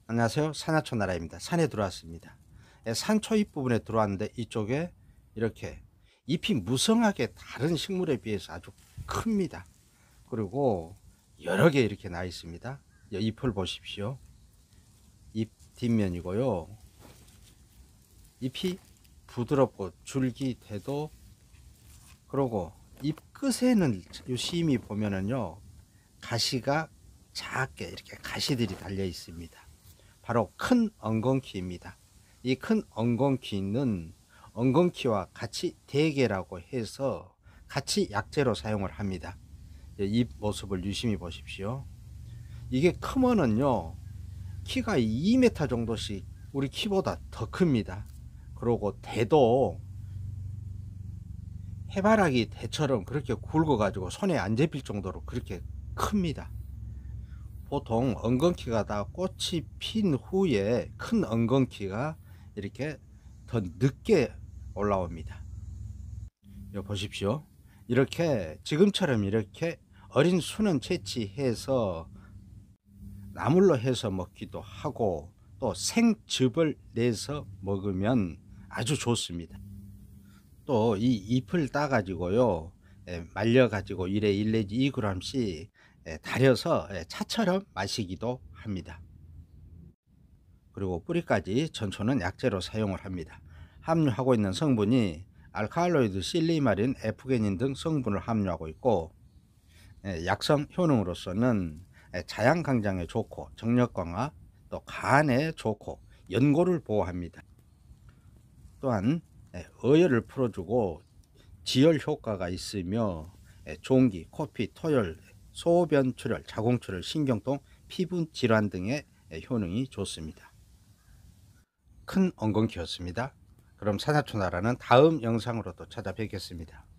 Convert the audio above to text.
안녕하세요. 산야초 나라입니다. 산에 들어왔습니다. 산초 잎부분에 들어왔는데 이쪽에 이렇게 잎이 무성하게 다른 식물에 비해서 아주 큽니다. 그리고 여러 개 이렇게 나 있습니다. 잎을 보십시오. 잎 뒷면이고요. 잎이 부드럽고 줄기대도, 그리고 잎 끝에는 유심히 보면은요, 가시가 작게 이렇게 가시들이 달려 있습니다. 바로 큰 엉겅퀴입니다. 이 큰 엉겅퀴는 엉겅퀴와 같이 대개라고 해서 같이 약재로 사용을 합니다. 이 모습을 유심히 보십시오. 이게 크면은요, 키가 2m 정도씩 우리 키보다 더 큽니다. 그리고 대도 해바라기 대처럼 그렇게 굵어 가지고 손에 안 잡힐 정도로 그렇게 큽니다. 보통 엉겅퀴가 다 꽃이 핀 후에 큰 엉겅퀴가 이렇게 더 늦게 올라옵니다. 여기 보십시오. 이렇게 지금처럼 이렇게 어린 수는 채취해서 나물로 해서 먹기도 하고, 또 생즙을 내서 먹으면 아주 좋습니다. 또 이 잎을 따 가지고요, 말려 가지고 1에 1 내지 2g씩 달여서 차처럼 마시기도 합니다. 그리고 뿌리까지 전초는 약재로 사용을 합니다. 함유하고 있는 성분이 알칼로이드, 실리마린, 에프게닌 등 성분을 함유하고 있고, 약성 효능으로서는 자양 강장에 좋고, 정력 강화, 또 간에 좋고, 연골을 보호합니다. 또한 어혈을 풀어주고 지혈 효과가 있으며 종기, 코피, 토열, 소변 출혈, 자궁 출혈, 신경통, 피부 질환 등의 효능이 좋습니다. 큰 엉겅퀴였습니다. 그럼 산야초나라는 다음 영상으로 또 찾아뵙겠습니다.